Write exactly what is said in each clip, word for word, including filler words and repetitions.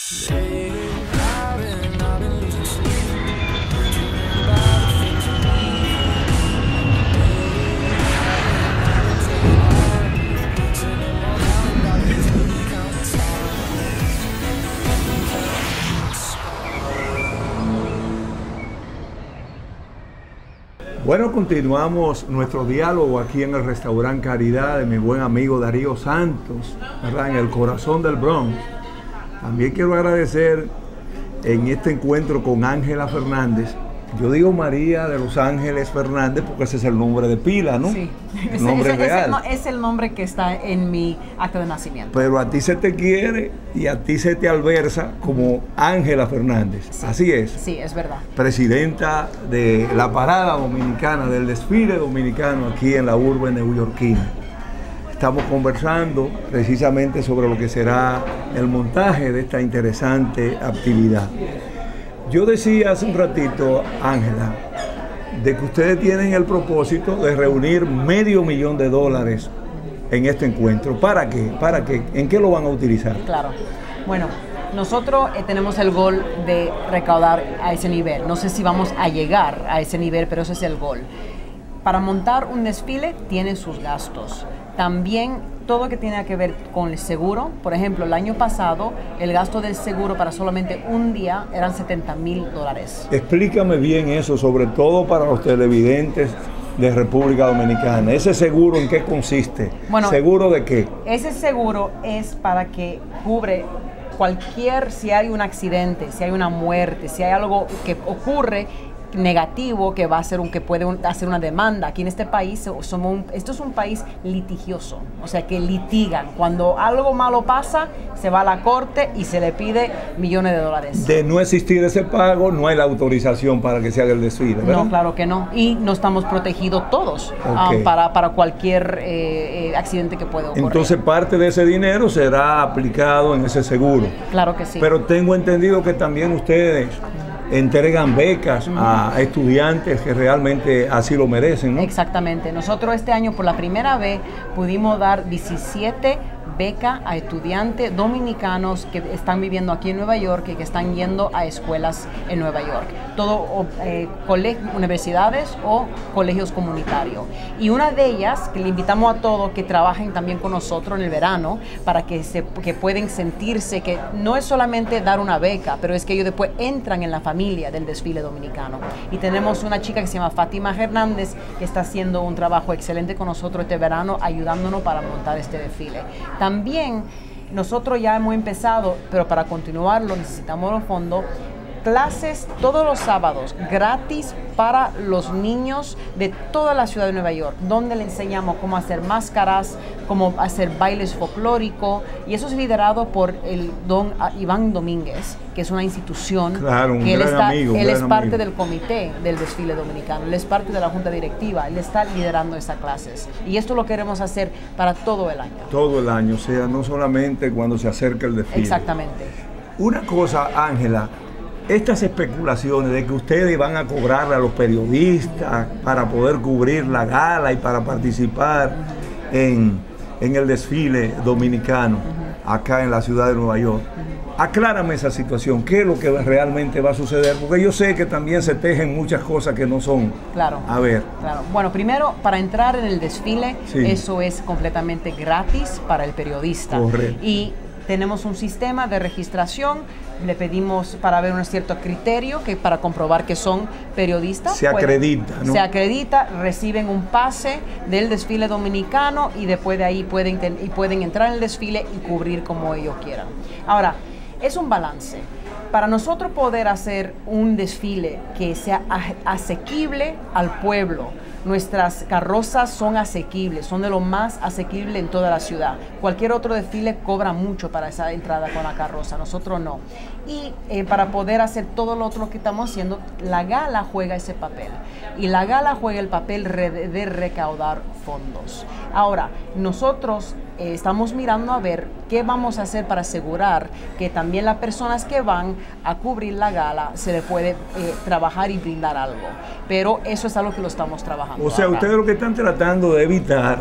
Bueno, continuamos nuestro diálogo aquí en el restaurante Caridad de mi buen amigo Darío Santos, ¿verdad? En el corazón del Bronx. También quiero agradecer en este encuentro con Ángela Fernández. Yo digo María de los Ángeles Fernández porque ese es el nombre de pila, ¿no? Sí, el nombre ese, real. Ese, no, es el nombre que está en mi acta de nacimiento. Pero a ti se te quiere y a ti se te alversa como Ángela Fernández. Sí. Así es. Sí, es verdad. Presidenta de la parada dominicana, del desfile dominicano aquí en la urbe neoyorquina. Estamos conversando precisamente sobre lo que será el montaje de esta interesante actividad. Yo decía hace un ratito, Ángela, de que ustedes tienen el propósito de reunir medio millón de dólares en este encuentro. ¿Para qué? ¿Para qué? ¿En qué lo van a utilizar? Claro. Bueno, nosotros eh, tenemos el gol de recaudar a ese nivel. No sé si vamos a llegar a ese nivel, pero ese es el gol. Para montar un desfile tiene sus gastos. También todo que tiene que ver con el seguro. Por ejemplo, el año pasado el gasto del seguro para solamente un día eran setenta mil dólares. Explícame bien eso, sobre todo para los televidentes de República Dominicana. ¿Ese seguro en qué consiste? Bueno, ¿seguro de qué? Ese seguro es para que cubre cualquier, si hay un accidente, si hay una muerte, si hay algo que ocurre negativo que va a ser un que puede un, hacer una demanda. Aquí en este país somos un, esto es un país litigioso, o sea que litigan. Cuando algo malo pasa, se va a la corte y se le pide millones de dólares. De no existir ese pago, no hay la autorización para que se haga el desfile, ¿verdad? No, claro que no. Y no estamos protegidos todos okay. um, para, para cualquier eh, eh, accidente que pueda ocurrir. Entonces parte de ese dinero será aplicado en ese seguro. Claro que sí. Pero tengo entendido que también ustedes entregan becas uh-huh. a estudiantes que realmente así lo merecen, ¿no? Exactamente. Nosotros este año por la primera vez pudimos dar diecisiete becas a estudiantes dominicanos que están viviendo aquí en Nueva York y que están yendo a escuelas en Nueva York. Todo eh, universidades o colegios comunitarios. Y una de ellas, que le invitamos a todos que trabajen también con nosotros en el verano, para que, se, que pueden sentirse que no es solamente dar una beca, pero es que ellos después entran en la familia del desfile dominicano. Y tenemos una chica que se llama Fátima Hernández, que está haciendo un trabajo excelente con nosotros este verano, ayudándonos para montar este desfile. También nosotros ya hemos empezado, pero para continuarlo necesitamos los fondos, clases todos los sábados gratis para los niños de toda la ciudad de Nueva York, donde le enseñamos cómo hacer máscaras, cómo hacer bailes folclóricos, y eso es liderado por el don Iván Domínguez, que es una institución. Claro, un que él gran está, amigo, él es gran parte amigo. del comité del desfile dominicano, él es parte de la junta directiva, él está liderando esas clases, y esto lo queremos hacer para todo el año. Todo el año, o sea, no solamente cuando se acerca el desfile. Exactamente. Una cosa, Ángela, estas especulaciones de que ustedes van a cobrar a los periodistas para poder cubrir la gala y para participar uh-huh. en, en el desfile dominicano uh-huh. acá en la ciudad de Nueva York. Uh-huh. Aclárame esa situación, ¿qué es lo que realmente va a suceder? Porque yo sé que también se tejen muchas cosas que no son. Claro. A ver. Claro. Bueno, primero, para entrar en el desfile, sí. eso es completamente gratis para el periodista. Correcto. Y tenemos un sistema de registración, le pedimos para ver un cierto criterio que para comprobar que son periodistas. Se acredita, ¿no? Se acredita, reciben un pase del desfile dominicano y después de ahí pueden, y pueden entrar en el desfile y cubrir como ellos quieran. Ahora, es un balance. Para nosotros poder hacer un desfile que sea asequible al pueblo, nuestras carrozas son asequibles, son de lo más asequible en toda la ciudad. Cualquier otro desfile cobra mucho para esa entrada con la carroza, nosotros no. Y eh, para poder hacer todo lo otro que estamos haciendo, la gala juega ese papel. Y la gala juega el papel de recaudar fondos. Ahora, nosotros eh, estamos mirando a ver qué vamos a hacer para asegurar que también las personas que van a cubrir la gala se le puede eh, trabajar y brindar algo. Pero eso es algo que lo estamos trabajando. O sea, acá. Ustedes lo que están tratando de evitar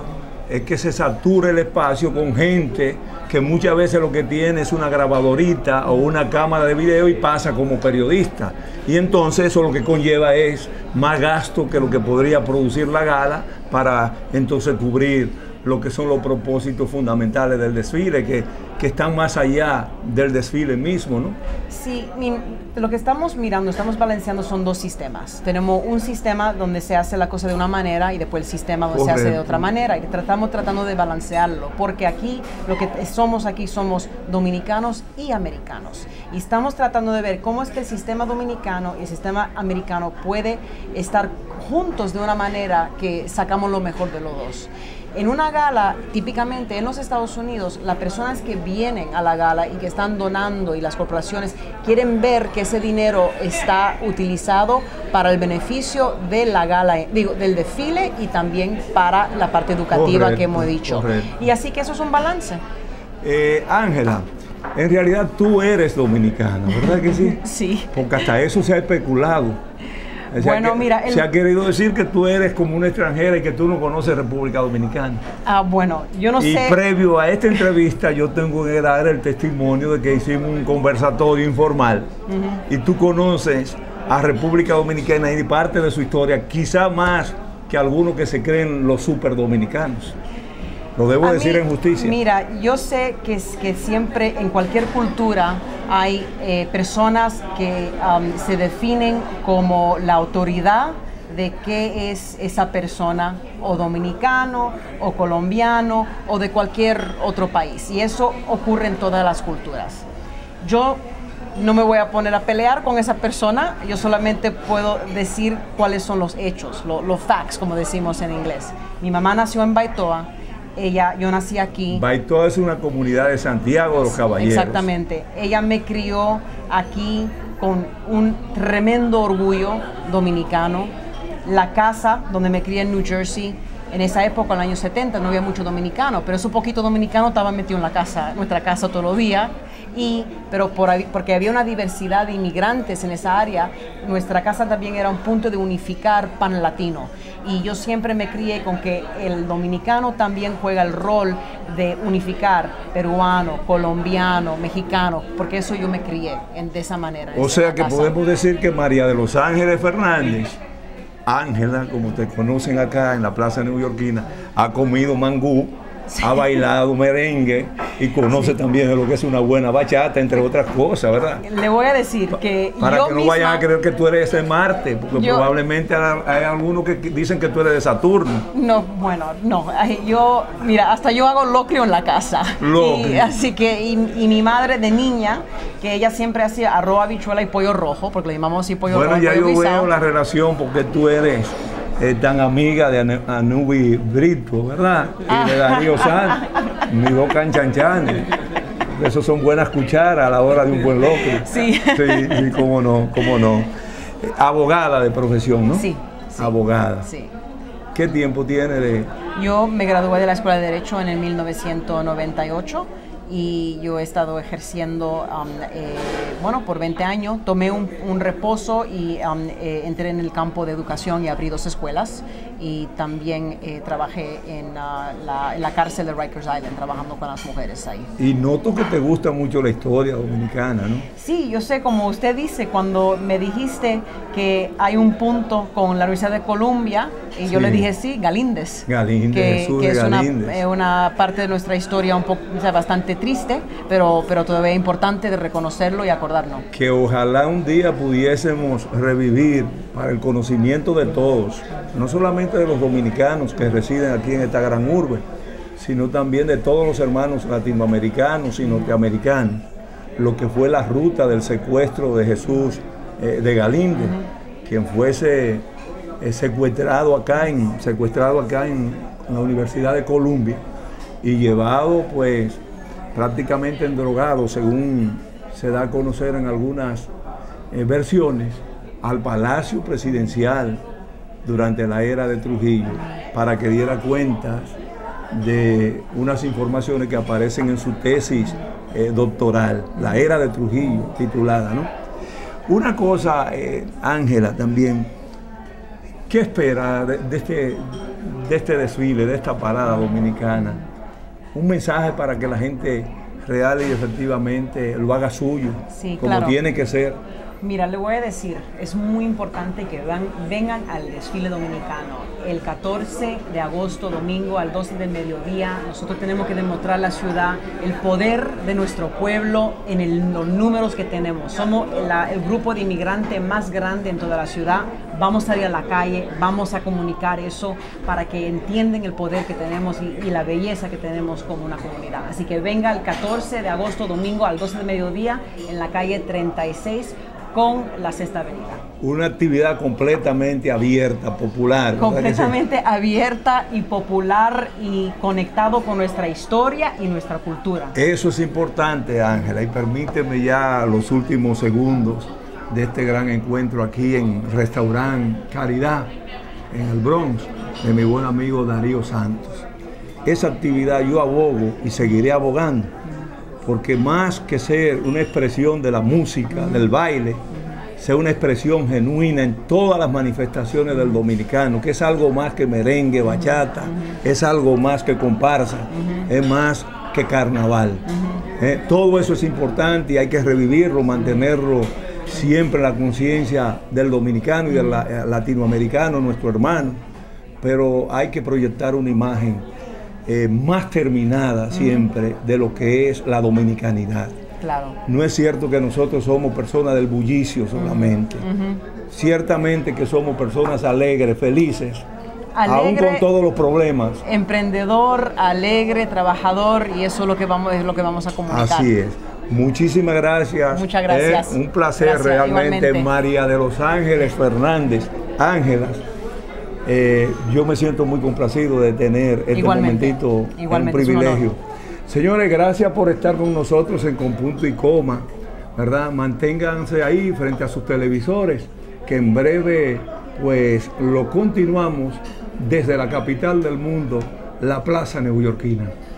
es que se sature el espacio con gente que muchas veces lo que tiene es una grabadorita o una cámara de video y pasa como periodista. Y entonces eso lo que conlleva es más gasto que lo que podría producir la gala para entonces cubrir lo que son los propósitos fundamentales del desfile, que, que están más allá del desfile mismo, ¿no? Sí, mi, lo que estamos mirando, estamos balanceando son dos sistemas. Tenemos un sistema donde se hace la cosa de una manera y después el sistema donde Correcto. se hace de otra manera. Y tratamos tratando de balancearlo, porque aquí, lo que somos aquí somos dominicanos y americanos. Y estamos tratando de ver cómo es que el sistema dominicano y el sistema americano puede estar juntos de una manera que sacamos lo mejor de los dos. En una gala, típicamente en los Estados Unidos, las personas que vienen a la gala y que están donando y las corporaciones quieren ver que ese dinero está utilizado para el beneficio de la gala, digo, del desfile y también para la parte educativa correcto, que hemos dicho. Correcto. Y así que eso es un balance. Ángela, eh, en realidad tú eres dominicana, ¿verdad que sí? Sí. Porque hasta eso se ha especulado. Se bueno, ha, mira, el... se ha querido decir que tú eres como una extranjera y que tú no conoces República Dominicana. Ah, bueno, yo no y sé. Y previo a esta entrevista yo tengo que dar el testimonio de que hicimos un conversatorio informal uh-huh. y tú conoces a República Dominicana y parte de su historia, quizá más que algunos que se creen los super dominicanos. Lo debo a decir mí, en justicia. Mira, yo sé que, que siempre en cualquier cultura hay eh, personas que um, se definen como la autoridad de qué es esa persona, o dominicano, o colombiano, o de cualquier otro país. Y eso ocurre en todas las culturas. Yo no me voy a poner a pelear con esa persona, yo solamente puedo decir cuáles son los hechos, los lo facts, como decimos en inglés. Mi mamá nació en Baitoa. Ella, yo nací aquí. Baitoa es una comunidad de Santiago de los Caballeros. Exactamente. Ella me crió aquí con un tremendo orgullo dominicano. La casa donde me crié en New Jersey, en esa época, en los años setenta, no había mucho dominicano, pero ese poquito dominicano estaba metido en la casa, nuestra casa todos los días. Y, pero por, porque había una diversidad de inmigrantes en esa área, nuestra casa también era un punto de unificar pan latino. Y yo siempre me crié con que el dominicano también juega el rol de unificar peruano, colombiano, mexicano, porque eso yo me crié en, de esa manera. O sea que casa. Podemos decir que María de los Ángeles Fernández, Ángela, como te conocen acá en la plaza neoyorquina, ha comido mangú, sí. ha bailado merengue y conoce sí. también de lo que es una buena bachata, entre otras cosas, ¿verdad? Le voy a decir que Para yo que no misma, vayan a creer que tú eres de Marte, porque yo, probablemente hay algunos que dicen que tú eres de Saturno. No, bueno, no. Yo, mira, hasta yo hago locrio en la casa. Y, así que, y, y mi madre de niña, que ella siempre hacía arroz, habichuela y pollo rojo, porque le llamamos así pollo bueno, rojo. Bueno, ya yo guisado. veo la relación, porque tú eres eh, tan amiga de Anubi Brito, ¿verdad? Y de Darío Sanz, mis dos canchanchanes. Esos son buenas cucharas a la hora de un buen locrio. Sí. Sí, sí, cómo no, cómo no. Eh, abogada de profesión, ¿no? Sí. sí abogada. Sí. ¿Qué tiempo tiene de...? Yo me gradué de la Escuela de Derecho en el mil novecientos noventa y ocho y yo he estado ejerciendo, um, eh, bueno, por veinte años. Tomé un, un reposo y um, eh, entré en el campo de educación y abrí dos escuelas. Y también eh, trabajé en, uh, la, en la cárcel de Rikers Island, trabajando con las mujeres ahí. Y noto que te gusta mucho la historia dominicana, ¿no? Sí, yo sé, como usted dice, cuando me dijiste que hay un punto con la Universidad de Columbia, y yo sí. le dije, sí, Galíndez. Galíndez, que, Jesús que de es Galíndez. Una, eh, una parte de nuestra historia un poco, o sea, bastante triste, pero, pero todavía es importante de reconocerlo y acordarnos. Que ojalá un día pudiésemos revivir para el conocimiento de todos, no solamente de los dominicanos que residen aquí en esta gran urbe, sino también de todos los hermanos latinoamericanos y norteamericanos, lo que fue la ruta del secuestro de Jesús eh, de Galíndez, uh-huh. quien fuese eh, secuestrado acá en secuestrado acá en, en la Universidad de Columbia y llevado pues prácticamente endrogado, según se da a conocer en algunas eh, versiones, al Palacio Presidencial durante la era de Trujillo, para que diera cuentas de unas informaciones que aparecen en su tesis eh, doctoral, la era de Trujillo, titulada, ¿no? Una cosa, eh, Ángela, también, ¿qué espera de, de, este, de este desfile, de esta parada dominicana, un mensaje para que la gente real y efectivamente lo haga suyo, sí, como claro. tiene que ser. Mira, le voy a decir, es muy importante que van, vengan al desfile dominicano. El catorce de agosto, domingo, al doce del mediodía, nosotros tenemos que demostrar a la ciudad el poder de nuestro pueblo en el, los números que tenemos. Somos la, el grupo de inmigrantes más grande en toda la ciudad. Vamos a salir a la calle, vamos a comunicar eso para que entiendan el poder que tenemos y, y la belleza que tenemos como una comunidad. Así que venga el catorce de agosto, domingo, al doce del mediodía, en la calle treinta y seis, con la Sexta Avenida. Una actividad completamente abierta, popular. Completamente abierta y popular y conectado con nuestra historia y nuestra cultura. Eso es importante, Ángela, y permíteme ya los últimos segundos de este gran encuentro aquí en Restaurant Caridad, en el Bronx, de mi buen amigo Darío Santos. Esa actividad yo abogo y seguiré abogando, porque más que ser una expresión de la música, del baile, sea una expresión genuina en todas las manifestaciones del dominicano, que es algo más que merengue, bachata, es algo más que comparsa, es más que carnaval. Eh, todo eso es importante y hay que revivirlo, mantenerlo siempre en la conciencia del dominicano y del latinoamericano, nuestro hermano, pero hay que proyectar una imagen Eh, más terminada siempre uh-huh. de lo que es la dominicanidad. Claro. No es cierto que nosotros somos personas del bullicio solamente. Uh-huh. Ciertamente que somos personas alegres, felices, alegre, aún con todos los problemas. Emprendedor, alegre, trabajador, y eso es lo que vamos, es lo que vamos a comunicar. Así es. Muchísimas gracias. Muchas gracias. Eh, un placer gracias, realmente, igualmente. María de los Ángeles Fernández, Ángelas. Eh, yo me siento muy complacido de tener este igualmente, momentito, igualmente, un privilegio. Un Señores, gracias por estar con nosotros en Con Punto y Coma, ¿verdad? Manténganse ahí frente a sus televisores, que en breve pues lo continuamos desde la capital del mundo, la Plaza Neoyorquina.